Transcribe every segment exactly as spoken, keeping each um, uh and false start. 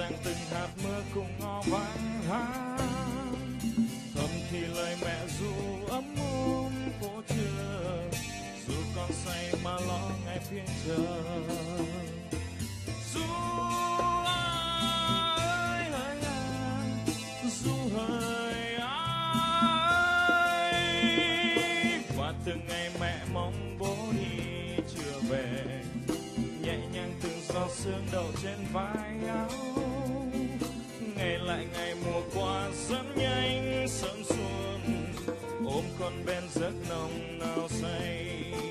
nhàng từng hạt mưa cùng ngõ vắng tháng, thầm thì lời mẹ ru ấm ôm phố trưa, dù con say mà lo ngày phiên chờ. Ru ơi hỡi à, ru hỡi ơi, và từng ngày mẹ mong bố đi chưa về, nhẹ nhàng từng giọt sương đậu trên vai áo. Ngày lại ngày mùa qua rất nhanh sớm xuân, ôm con bên giấc nồng nao say.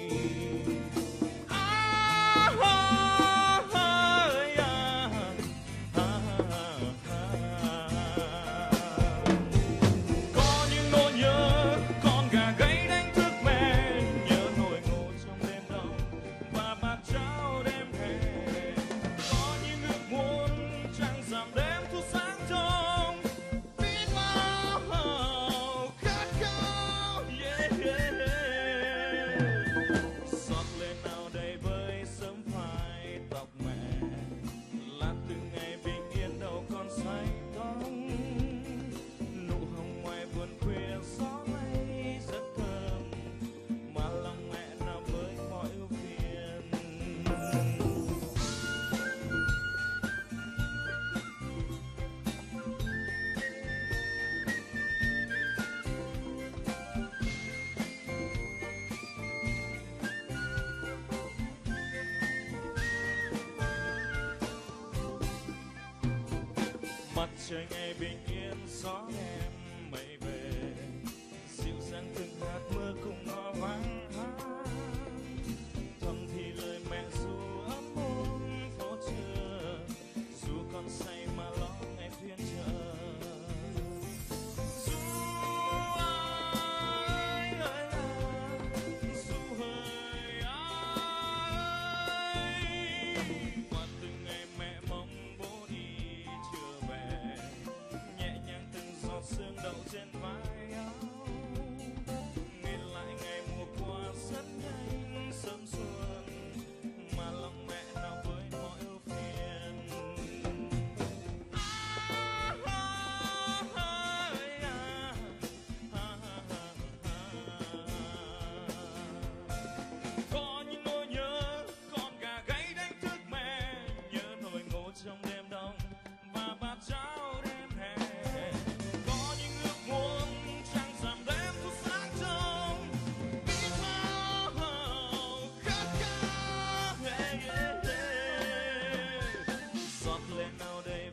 Mặt trời ngày bình yên gió em mây về, dịu dàng từng hạt mưa cùng ngõ vắng hát, thầm thì lời mẹ ru ấm ôm phố trưa, dù con say mà lo ngày phiên chờ. Ru ơi hỡi à, ru hỡi ơi, qua từng ngày mẹ mong bố đi chưa về, nhẹ nhàng từng giọt sương đậu trên vai áo. Nhìn lại ngày mùa qua rất nhanh sớm xuân, mà lòng mẹ nào với mọi ưu phiền. À, à, à, à, à, à. Có những nỗi nhớ con gà gáy đánh thức mẹ, nhớ nồi ngô trong đêm đông và bát cháo đêm hè. Có những ước muốn trăng rằm đêm thu sáng trong biết bao khát khao. Giọt lên nào đây